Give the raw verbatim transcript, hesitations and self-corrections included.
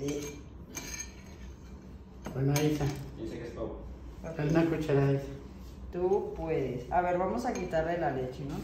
Sí. Bueno, Isa. Dice que es poco. Dale una cucharada, Isa. Tú puedes. A ver, vamos a quitarle la leche, ¿no?